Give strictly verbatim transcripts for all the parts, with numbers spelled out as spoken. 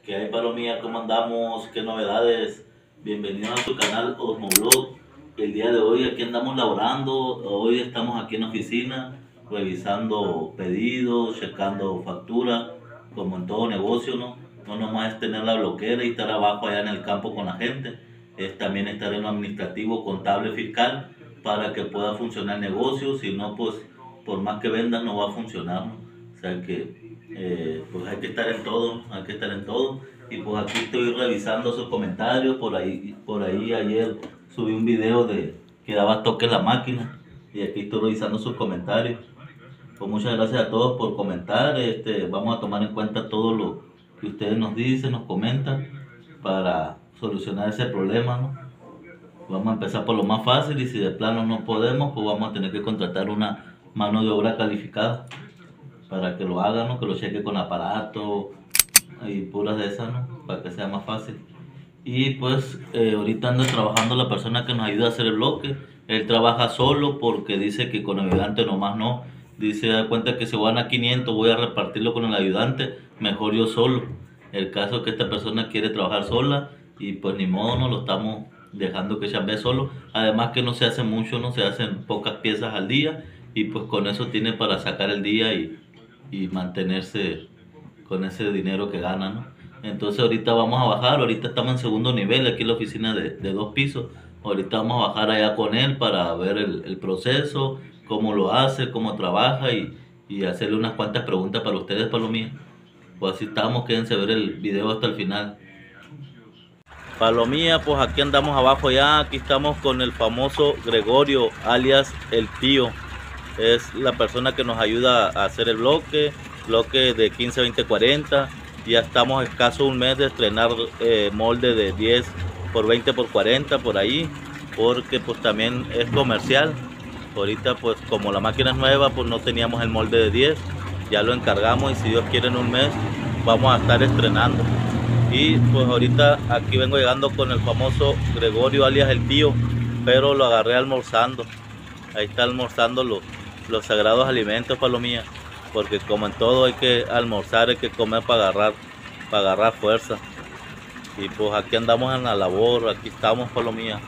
¿Qué hay, Palomía? ¿Cómo andamos? ¿Qué novedades? Bienvenidos a su canal Osmoblog. El día de hoy aquí andamos laborando. Hoy estamos aquí en la oficina revisando pedidos, checando facturas, como en todo negocio, ¿no? No nomás es tener la bloquera y estar abajo allá en el campo con la gente, es también estar en lo administrativo, contable, fiscal, para que pueda funcionar el negocio. Si no, pues por más que vendan no va a funcionar, ¿no? O sea que eh, pues hay que estar en todo, hay que estar en todo. Y pues aquí estoy revisando sus comentarios. Por ahí, por ahí ayer subí un video de que daba toque la máquina y aquí estoy revisando sus comentarios. Pues muchas gracias a todos por comentar. Este, vamos a tomar en cuenta todo lo que ustedes nos dicen, nos comentan para solucionar ese problema, ¿no? Vamos a empezar por lo más fácil y si de plano no podemos, pues vamos a tener que contratar una mano de obra calificada para que lo hagan, ¿no? Que lo cheque con aparato y puras de esas, ¿no? Para que sea más fácil. Y pues eh, ahorita anda trabajando la persona que nos ayuda a hacer el bloque. Él trabaja solo porque dice que con el ayudante nomás no. Dice, da cuenta que si gana quinientos voy a repartirlo con el ayudante, mejor yo solo. El caso es que esta persona quiere trabajar sola y pues ni modo, no lo estamos dejando que chambee solo. Además que no se hace mucho, no se hacen pocas piezas al día y pues con eso tiene para sacar el día y, y mantenerse con ese dinero que gana, ¿no? Entonces ahorita vamos a bajar, ahorita estamos en segundo nivel, aquí en la oficina de, de dos pisos. Ahorita vamos a bajar allá con él para ver el, el proceso, cómo lo hace, cómo trabaja y, y hacerle unas cuantas preguntas para ustedes, Palomía. Pues así estamos, quédense a ver el video hasta el final. Palomía, pues aquí andamos abajo ya, aquí estamos con el famoso Gregorio, alias El Tío. Es la persona que nos ayuda a hacer el bloque, bloque de quince, veinte, cuarenta. Ya estamos a escaso un mes de estrenar eh, molde de diez por veinte por cuarenta por ahí, porque pues también es comercial. Ahorita pues como la máquina es nueva, pues no teníamos el molde de diez, ya lo encargamos y si Dios quiere en un mes vamos a estar estrenando. Y pues ahorita aquí vengo llegando con el famoso Gregorio alias El Tío, pero lo agarré almorzando. Ahí está almorzando los, los sagrados alimentos, Palomía, porque como en todo hay que almorzar, hay que comer para agarrar, para agarrar fuerza. Y pues aquí andamos en la labor, aquí estamos, Palomía.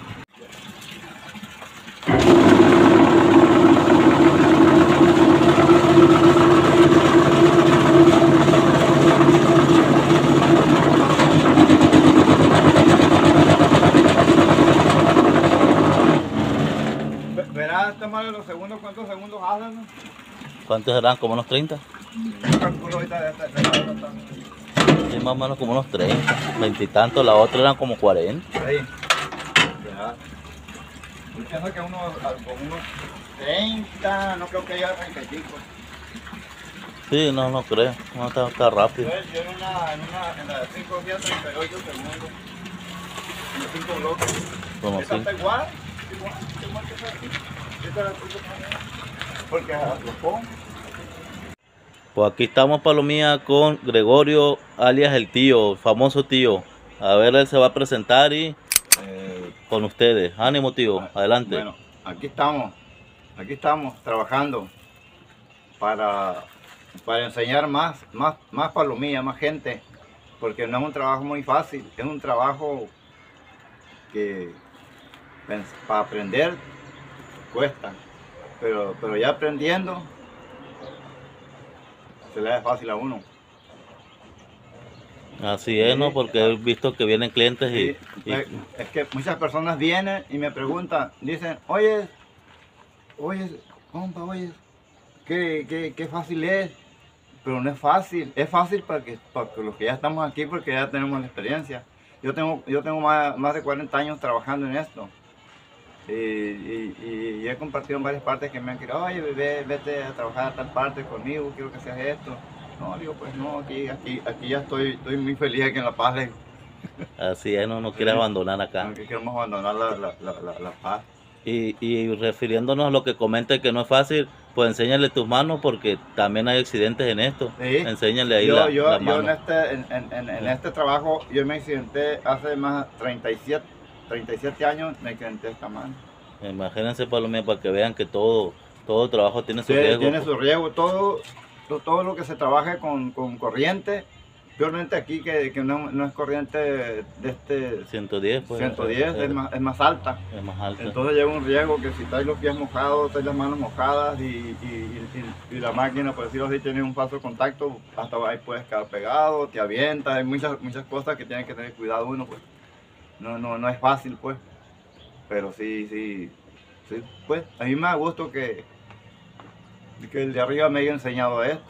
Verás, tomar los segundos, ¿cuántos segundos hacen? ¿Cuántos serán? ¿Como unos treinta? Yo calculo ahorita de esta, de esta, de esta. Sí, más o menos como unos treinta, veinte y tantos, la otra eran como cuarenta. Ahí. Ya. Yo pienso que unos, con unos treinta, no creo que haya treinta y cinco. Sí, no, no creo, no está, está rápido. Yo en una, en una, en la de cinco días, treinta y ocho segundos. En los cinco bloques. Como Esta así. está igual, igual, igual que esta aquí. Esta la puse también. Porque los pongo. Pues aquí estamos, Palomía, con Gregorio alias El Tío, famoso tío. A ver, él se va a presentar y Eh, con ustedes. Ánimo, tío, adelante. Bueno, aquí estamos, aquí estamos trabajando para, para enseñar más, más, más Palomía, más gente, porque no es un trabajo muy fácil, es un trabajo que pens- para aprender cuesta, pero, pero ya aprendiendo se le hace fácil a uno. Así es, ¿no? Porque he visto que vienen clientes y... Sí, y- es es que muchas personas vienen y me preguntan, dicen, oye, oye, compa, oye, qué, qué, qué fácil es, pero no es fácil, es fácil para, que, para que los que ya estamos aquí porque ya tenemos la experiencia. Yo tengo, yo tengo más, más de cuarenta años trabajando en esto y, y, y he compartido en varias partes que me han querido, oye, bebé, vete a trabajar a tal parte conmigo, quiero que seas esto. No, digo, pues no, aquí, aquí, aquí ya estoy, estoy muy feliz aquí en La Paz. Así es, no, no quiere Sí. abandonar acá. No que queremos abandonar la, la, la, la, la paz. Y, y refiriéndonos a lo que comenta que no es fácil, pues enséñale tus manos porque también hay accidentes en esto. Sí. Enséñale ahí Yo, la, yo, la yo mano. en, este, en, en, en, en este trabajo, yo me accidenté hace más de treinta y siete años, me accidenté esta mano. Imagínense, Palomía, para que vean que todo, todo trabajo tiene su Sí, riesgo. tiene su riesgo, todo, todo lo que se trabaje con, con corriente peormente aquí que, que no, no es corriente de este ciento diez, pues. ciento diez, es, es, más, es más alta. Es más alta. Entonces lleva un riesgo que si traes los pies mojados, traes las manos mojadas y, y, y, y la máquina, por decirlo así, tiene un falso contacto, hasta ahí puedes quedar pegado, te avientas, hay muchas, muchas cosas que tiene que tener cuidado uno, pues. No, no, no es fácil, pues. Pero sí, sí, sí, pues a mí me da gusto que, que el de arriba me haya enseñado esto.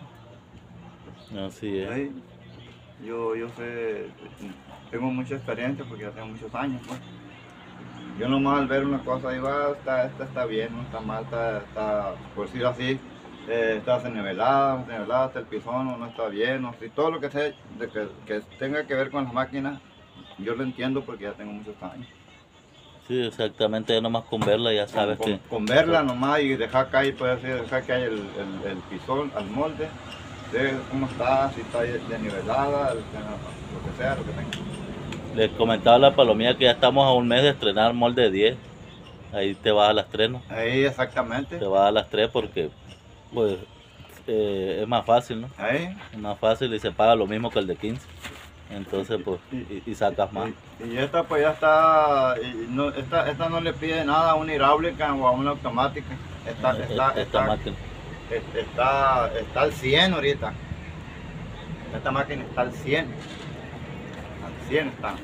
Así es. ¿Sí? Yo, yo sé, tengo mucha experiencia porque ya tengo muchos años, pues. Yo nomás al ver una cosa digo, ah, esta, esta está bien, no está mal, está, está por decirlo así, eh, está desnivelada, desnivelada, está el pisón, o no está bien, o si todo lo que, sea, de que, que tenga que ver con las máquinas, yo lo entiendo porque ya tengo muchos años. Sí, exactamente, ya nomás con verla ya sabes con, que... Con verla nomás y dejar caer, puede decir, dejar caer el, el, el pisón al molde, de cómo está, si está desnivelada, lo que sea, lo que tenga. Les comentaba a la Palomía que ya estamos a un mes de estrenar molde diez. Ahí te vas a las tres, ¿no? Ahí, exactamente. Te vas a las tres porque pues eh, es más fácil, ¿no? Ahí. Es más fácil y se paga lo mismo que el de quince. Entonces, pues, y, y sacas más. Y, y esta pues ya está, y no, esta, esta no le pide nada a una hidráulica o a una automática. Esta, Esta, esta, esta está, máquina. Está, está al cien ahorita. Esta máquina está al cien. Al cien está.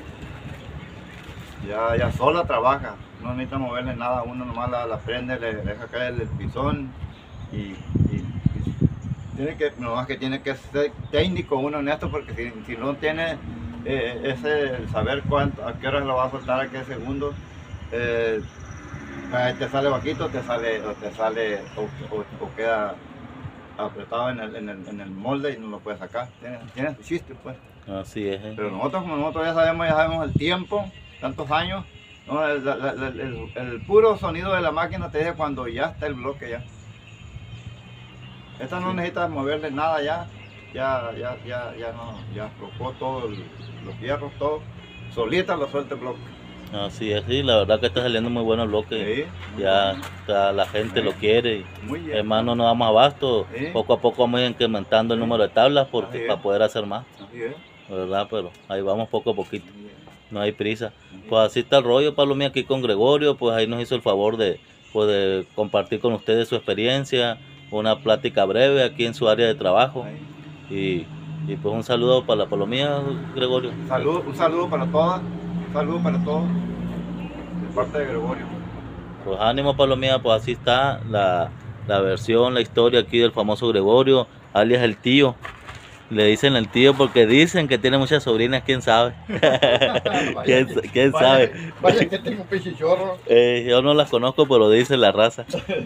Ya, ya sola trabaja. No necesita moverle nada. Uno nomás la, la prende, le deja caer el pisón. Y, y, y tiene que, nomás que tiene que ser técnico uno en esto, porque si, si no tiene eh, ese el saber cuánto, a qué horas lo va a soltar, a qué segundo, eh, te sale bajito, te sale, o te sale, o, o, o queda apretado en el, en, el, en el molde y no lo puedes sacar. Tiene, tiene su chiste, pues. Así es. ¿eh? Pero nosotros, como nosotros ya sabemos, ya sabemos el tiempo, tantos años, no, el, el, el, el, el puro sonido de la máquina te dice cuando ya está el bloque ya. Esta no sí. necesitas moverle nada ya, ya, ya, ya, ya no, ya aflojó todo, el, los hierros, todo, solita lo suelta el bloque. Así es, sí, la verdad que está saliendo muy bueno el bloque, sí, ya está, la gente sí. lo quiere, y muy bien. Además no nos damos abasto, sí. poco a poco vamos incrementando el sí. número de tablas porque para poder hacer más, así es. ¿verdad? Pero ahí vamos poco a poquito, no hay prisa. Pues así está el rollo, Palomía, aquí con Gregorio, pues ahí nos hizo el favor de, pues, de compartir con ustedes su experiencia, una plática breve aquí en su área de trabajo, y, y pues un saludo para la Palomía, Gregorio. Salud, un saludo para todas. Un saludo para todos, de parte de Gregorio. Pues ánimo, Palomía, pues así está la, la versión, la historia aquí del famoso Gregorio, alias el tío. Le dicen el tío porque dicen que tiene muchas sobrinas, quién sabe. ¿Quién, quién vaya, sabe? Vaya que tengo pichichorro. Eh, yo no las conozco, pero dice la raza.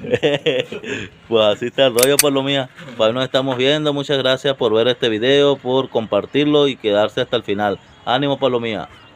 Pues así está el rollo, Palomía. Pues ahí nos estamos viendo. Muchas gracias por ver este video, por compartirlo y quedarse hasta el final. Ánimo, Palomía.